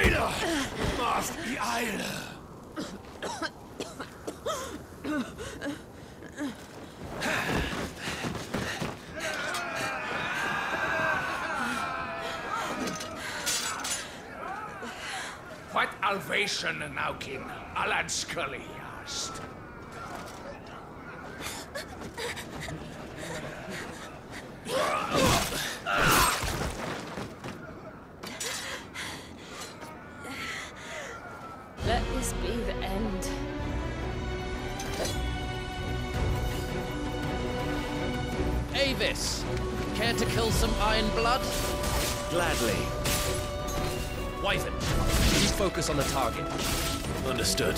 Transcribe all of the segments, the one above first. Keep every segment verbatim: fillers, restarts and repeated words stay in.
Traitor! Macht die Eile! What Alvation Naukin Alan Scully asked. Let this be the end. Avis, care to kill some Iron Blood? Gladly. Wyvern, you focus on the target. Understood.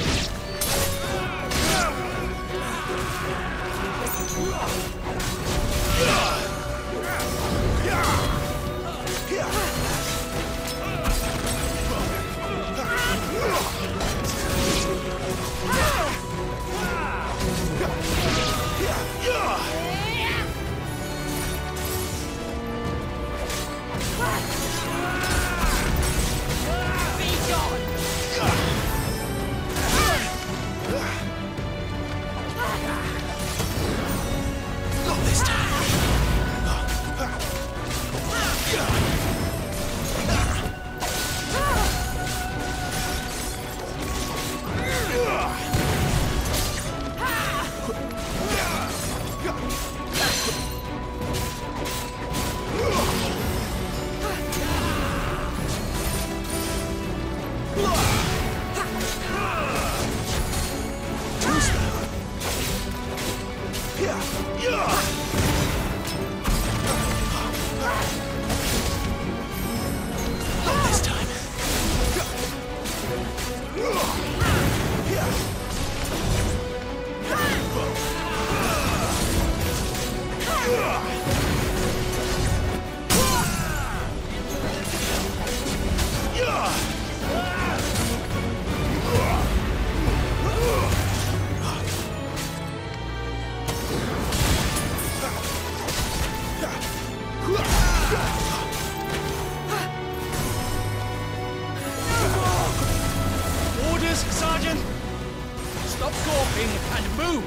Sergeant! Stop gawping and move!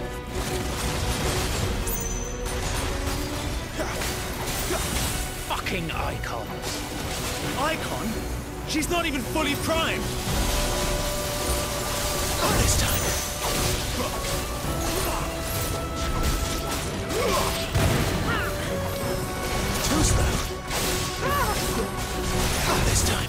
Fucking icons! Icon? She's not even fully primed! Not this time. Too slow. Not this time.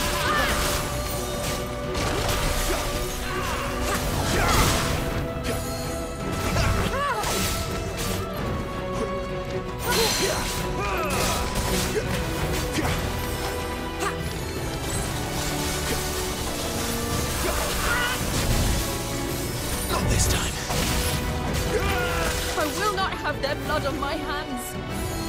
Not this time. I will not have their blood on my hands.